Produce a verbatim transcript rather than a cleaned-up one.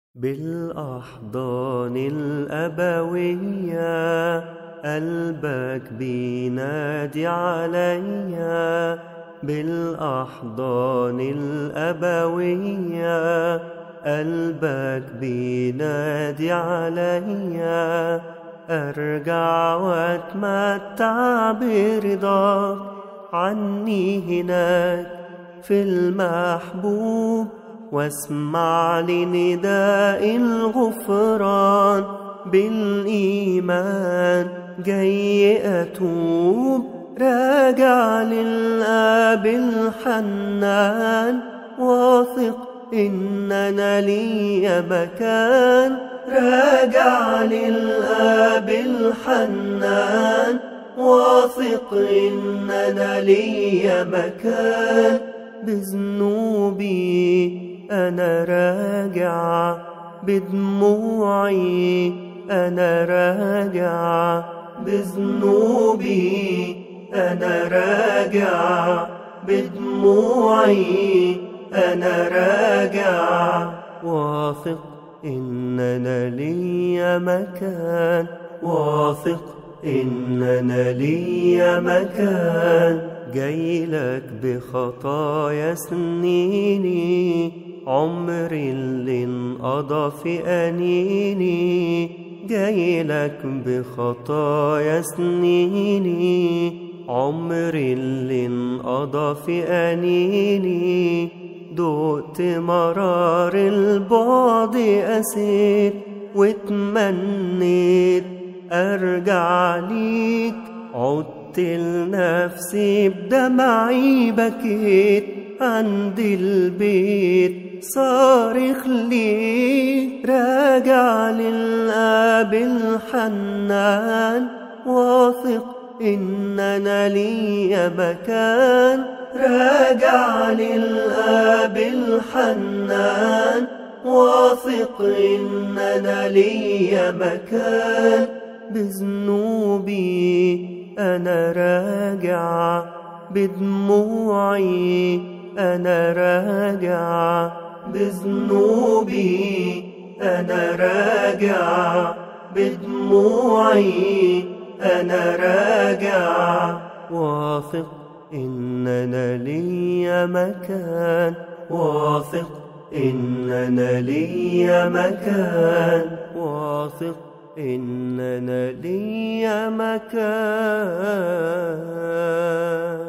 بالأحضان الأبوية قلبك بينادي عليا. بالأحضان الأبوية قلبك بينادي عليا. أرجع وأتمتع برضاك عني هناك في المحبوب، واسمع لنداء الغفران بالإيمان جاي أتوب. راجع للآب الحنان واثق إن أنا لي مكان. راجع للآب الحنان واثق إن أنا لي مكان. بذنوبي أنا راجع، بدموعي أنا راجع. بذنوبي أنا راجع، بدموعي أنا راجع. واثق إن أنا لي مكان، واثق إن أنا لي مكان. جايلك بخطايا سنيني، عمري اللي انقضى في أنيني. جايلك بخطايا سنيني، عمري اللي انقضى في أنيني. دقت مرار البعد أسير، واتمنيت أرجع ليك. عدت لنفسي بدمعي بكيت عند البيت صارخ ليك. راجع للآب الحنان واثق إن أنا لي مكان. راجع للآب الحنان واثق إن أنا لي مكان. بذنوبي أنا راجع، بدموعي أنا راجع. بذنوبي أنا راجع، بدموعي أنا راجع. واثق إن أنا لي مكان، واثق إن أنا لي مكان. واثق إن أنا لي مكان.